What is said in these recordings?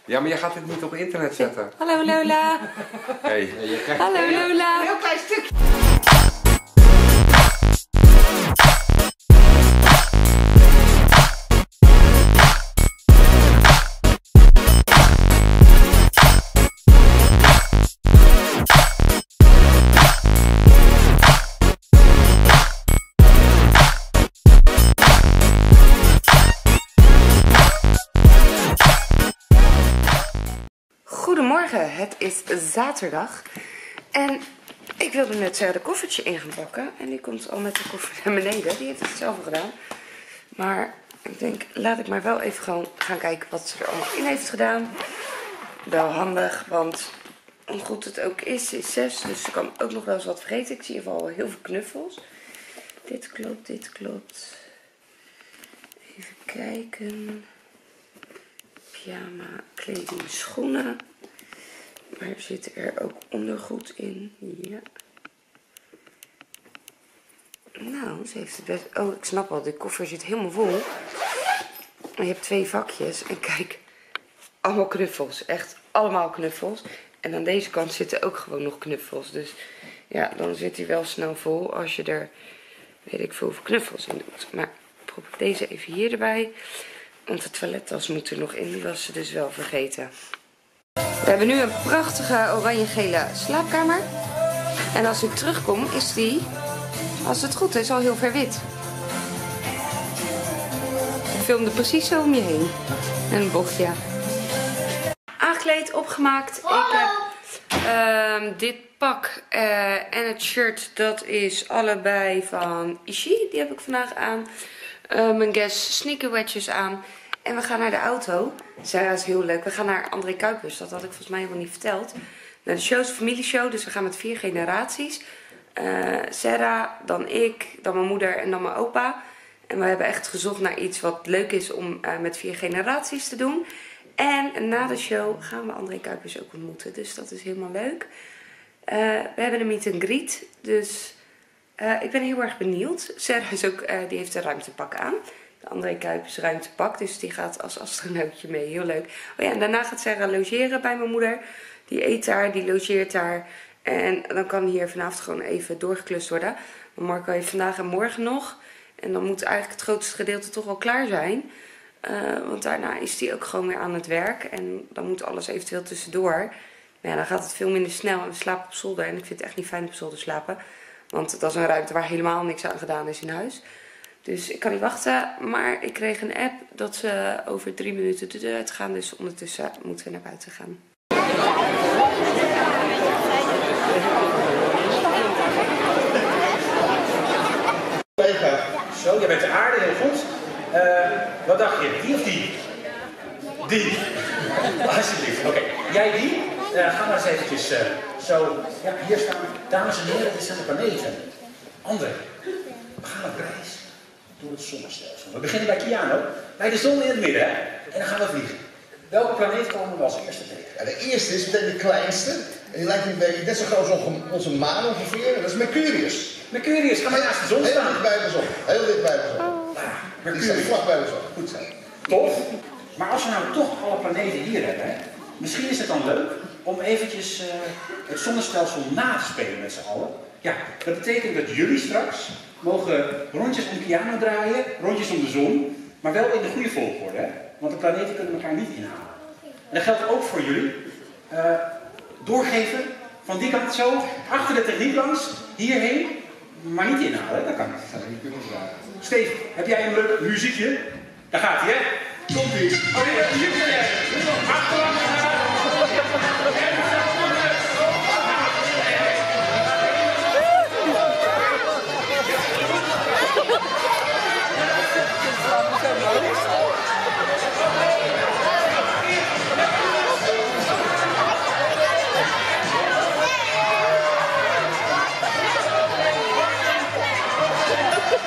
Ja, maar je gaat het niet op internet zetten. Hallo Lola. Hey. Hallo Lola. Een heel klein stukje. Goedemorgen, het is zaterdag en ik wilde net de koffertje in gaan pakken en die komt al met de koffer naar beneden. Die heeft het zelf al gedaan, maar ik denk laat ik maar wel even gewoon gaan kijken wat ze er allemaal in heeft gedaan. Wel handig, want hoe goed het ook is 6, dus ze kan ook nog wel eens wat vergeten. Ik zie in ieder geval heel veel knuffels. Dit klopt, dit klopt. Even kijken. Pyjama, kleding, schoenen. Maar zit er ook ondergoed in? Ja. Nou, ze heeft het best... Oh, ik snap wel. De koffer zit helemaal vol. En je hebt 2 vakjes. En kijk, allemaal knuffels. Echt allemaal knuffels. En aan deze kant zitten ook gewoon nog knuffels. Dus ja, dan zit hij wel snel vol als je er, weet ik veel, knuffels in doet. Maar prop ik deze even hier erbij. Want de toilettas moet er nog in, die was ze dus wel vergeten. We hebben nu een prachtige oranje-gele slaapkamer. En als ik terugkom is die, als het goed is, al heel ver wit. Ik filmde precies zo om je heen. Een bochtje. Aangekleed, opgemaakt. Ik heb dit pak en het shirt, dat is allebei van Ishi. Die heb ik vandaag aan. Mijn Guess sneaker wedges aan. En we gaan naar de auto. Sarah is heel leuk. We gaan naar André Kuipers. Dat had ik volgens mij helemaal niet verteld. Naar de show is een familieshow. Dus we gaan met 4 generaties. Sarah, dan ik, dan mijn moeder en dan mijn opa. En we hebben echt gezocht naar iets wat leuk is om met 4 generaties te doen. En na de show gaan we André Kuipers ook ontmoeten. Dus dat is helemaal leuk. We hebben een meet and greet. Dus ik ben heel erg benieuwd. Sarah is ook, die heeft een ruimtepak aan. De André Kuipers ruimtepak. Dus die gaat als astronautje mee. Heel leuk. Oh ja, en daarna gaat Sarah logeren bij mijn moeder. Die eet daar, die logeert daar. En dan kan hier vanavond gewoon even doorgeklust worden. Maar Marco heeft vandaag en morgen nog. En dan moet eigenlijk het grootste gedeelte toch wel klaar zijn. Want daarna is hij ook gewoon weer aan het werk. En dan moet alles eventueel tussendoor. Maar ja, dan gaat het veel minder snel. En we slapen op zolder. En ik vind het echt niet fijn op zolder slapen. Want dat is een ruimte waar helemaal niks aan gedaan is in huis. Dus ik kan niet wachten. Maar ik kreeg een app dat ze over 3 minuten de deur uit gaan. Dus ondertussen moeten we naar buiten gaan. Zo, je bent de aarde, heel goed. Wat dacht je? Die of die? Die. Alsjeblieft. Oké. Jij die? Ga maar eens eventjes zo. Ja, hier staan. Dames en heren, dit zijn de planeten. André, we gaan op reis door het zonnestelsel. We beginnen bij Keanu, bij de zon in het midden, hè? En dan gaan we vliegen. Welke planeet komen we als eerste tegen? Ja, de eerste is meteen de kleinste. En die lijkt een beetje net zo groot als onze maan ongeveer. En dat is Mercurius. Mercurius, kan maar naast de zon staan. Heel dicht bij de zon. Heel dicht bij de zon. Die staat vlak bij de zon. Goed zo. Tof. Maar als we nou toch alle planeten hier hebben, hè, misschien is het dan leuk om eventjes het zonnestelsel na te spelen met z'n allen. Ja, dat betekent dat jullie straks mogen rondjes om Keanu draaien, rondjes om de zon, maar wel in de goede volgorde, hè? Want de planeten kunnen elkaar niet inhalen. En dat geldt ook voor jullie. Doorgeven, van die kant zo, achter de techniek langs, hierheen, maar niet inhalen, dat kan niet. Steve, heb jij een leuk muziekje? Daar gaat hij, hè? Komt-ie. Oh, hier ben jij. Achterlangs.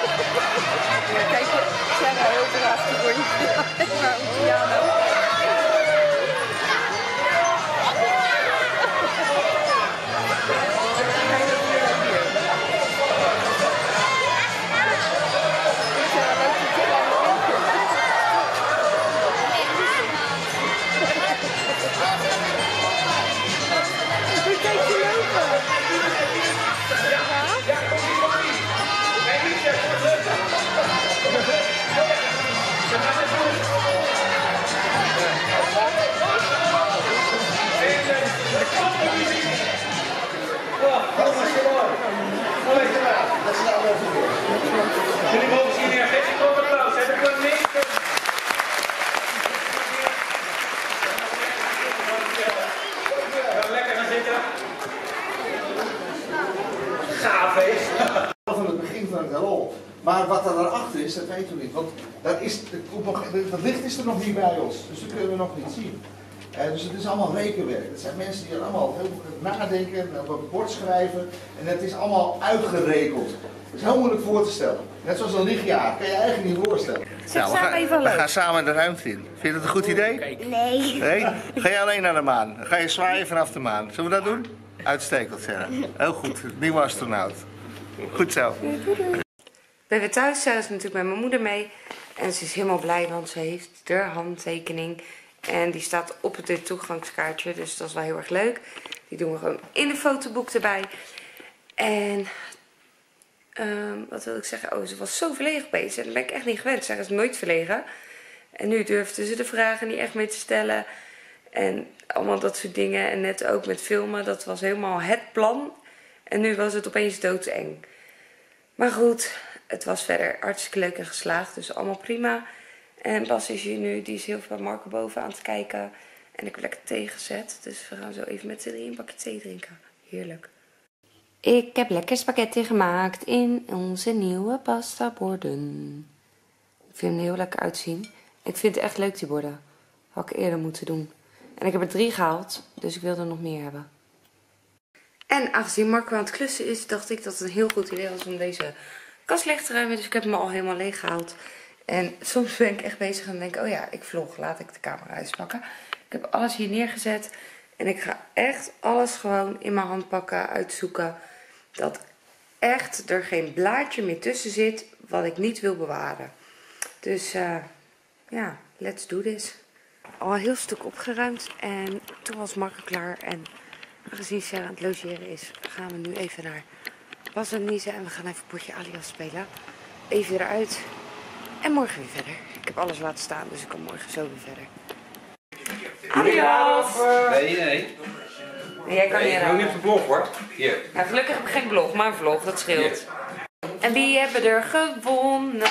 Kijk, Sarah heel graag de rondje. Maar op piano. Maar wat er daarachter is, dat weten we niet. Want dat licht is er nog niet bij ons. Dus dat kunnen we nog niet zien. Dus het is allemaal rekenwerk. Het zijn mensen die er allemaal heel goed nadenken, op een bord schrijven. En het is allemaal uitgerekend. Het is heel moeilijk voor te stellen. Net zoals een lichtjaar, kan je eigenlijk niet voorstellen. We gaan samen de ruimte in. Vind je dat een goed idee? Nee. Ga je alleen naar de maan? Dan ga je zwaaien vanaf de maan. Zullen we dat doen? Uitstekend, Sarah. Heel goed. Nieuwe astronaut. Goed zo. zijn weer thuis. Sarah is natuurlijk met mijn moeder mee. En ze is helemaal blij, want ze heeft haar handtekening. En die staat op het toegangskaartje. Dus dat is wel heel erg leuk. Die doen we gewoon in een fotoboek erbij. En wat wil ik zeggen? Oh, ze was zo verlegen bezig. Dat ben ik echt niet gewend. Zij is nooit verlegen. En nu durfde ze de vragen niet echt mee te stellen. En allemaal dat soort dingen. En net ook met filmen. Dat was helemaal het plan. En nu was het opeens doodeng. Maar goed, het was verder hartstikke leuk en geslaagd. Dus allemaal prima. En Bas is hier nu. Die is heel veel bij Marco boven aan het kijken. En ik heb lekker thee gezet. Dus we gaan zo even met z'n drieën een bakje thee drinken. Heerlijk. Ik heb lekker spaghetti gemaakt in onze nieuwe pasta borden. Ik vind hem er heel lekker uitzien. Ik vind het echt leuk, die borden. Had ik eerder moeten doen. En ik heb er 3 gehaald, dus ik wil er nog meer hebben. En aangezien Marco aan het klussen is, dacht ik dat het een heel goed idee was om deze kast leeg te ruimen. Dus ik heb hem al helemaal leeg gehaald. En soms ben ik echt bezig en denk, oh ja, ik vlog, laat ik de camera uitpakken. Ik heb alles hier neergezet. En ik ga echt alles gewoon in mijn hand pakken, uitzoeken. Dat echt er geen blaadje meer tussen zit wat ik niet wil bewaren. Dus ja, let's do this. Al een heel stuk opgeruimd en toen was Marco klaar. En aangezien Sarah aan het logeren is, gaan we nu even naar Bas en Lisa. En we gaan even een potje Alias spelen. Even eruit. En morgen weer verder. Ik heb alles laten staan, dus ik kan morgen zo weer verder. Alias! Nee. Jij kan Nee, niet ik wil niet op de blog hoor. Hier. Ja, gelukkig heb ik geen blog, maar een vlog, dat scheelt. En wie hebben er gewonnen?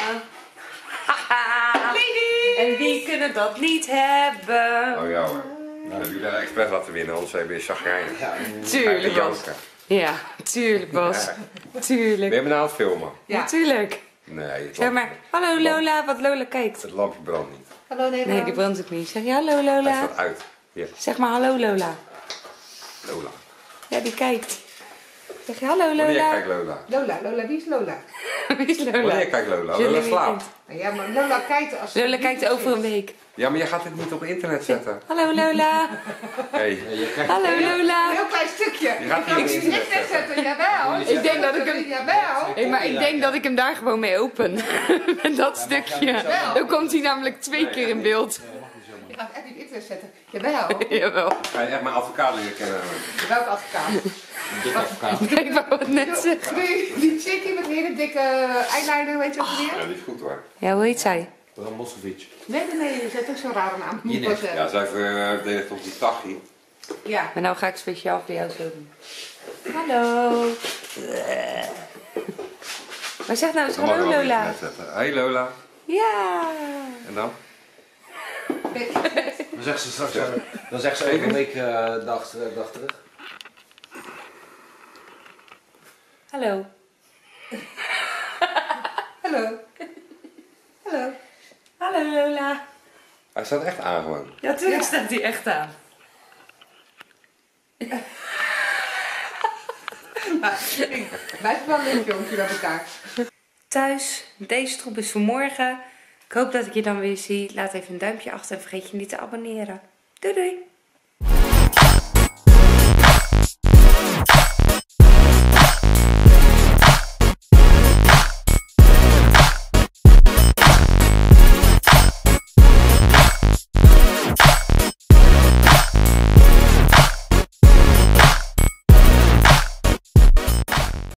Haha. En wie kunnen dat niet hebben? Oh ja hoor. Nou, heb je daar expres laten winnen, anders ben je chagrijnig. Tuurlijk, Bas. Ja, tuurlijk, Bas. Ben Tuurlijk. je me nou aan het filmen? Ja, tuurlijk. Nee, het Zeg maar, hallo Lola, wat Lola kijkt. Het lampje brandt niet. Hallo Nederland. Nee, die brandt ook niet. Zeg je hallo Hij Lola. staat uit. Hier, Zeg maar hallo Lola. Lola. Ja, die kijkt. Zeg je hallo Wanneer Lola. kijkt Lola? Lola, wie is Lola? Wie is Lola? Wanneer kijkt Lola? Jullie Lola wie slaapt. kent. Ja, maar Lola kijkt als... Lola kijkt over een week. Ja, maar jij gaat dit niet op internet zetten. Hallo Lola. Hey. Hallo Lola. Een heel klein stukje. Je gaat Ik niet ga op hem internet niet wegzetten, jawel. Ik denk dat ik hem... Jawel. Hey, maar ik denk dat ik hem daar gewoon mee open. Met dat stukje. Dan komt hij namelijk 2 keer in beeld. Je gaat echt niet op internet zetten. Jawel. Jawel. Ga je echt mijn advocaat leren kennen? Welke advocaat? Ik wou het net zeggen. Die chickie met een hele dikke eyeliner, weet je wat Ja, weer? die is goed hoor. Ja, hoe heet zij? Bram Moscovic. Nee, je zet ook zo'n rare naam. Moet Jinek. wel zeggen. Ja, zij verdedigt op die tachi. Ja. Maar nou ga ik speciaal voor jou zo doen. Hallo. Maar zeg nou eens Dan mag je hallo wel op Lola. internet zetten. Hey Lola. Ja. En dan? Dan zegt ze straks dan zegt ze over een week dag terug. Hallo. Hallo. Hallo. Hallo Lola. Hij staat echt aan gewoon. Ja, tuurlijk Ja. staat hij echt aan. Wij zijn wel een leuk jongetje bij elkaar. Thuis, deze troep is voor morgen. Ik hoop dat ik je dan weer zie. Laat even een duimpje achter en vergeet je niet te abonneren. Doei doei.